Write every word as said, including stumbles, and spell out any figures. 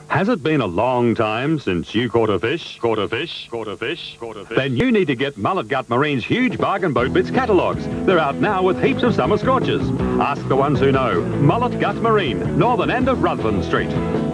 Has it been a long time since you caught a fish, caught a fish, caught a fish, caught a fish? Then you need to get Mullet Gut Marine's huge bargain boat bits catalogues. They're out now with heaps of summer scorchers. Ask the ones who know. Mullet Gut Marine, northern end of Ruthven Street.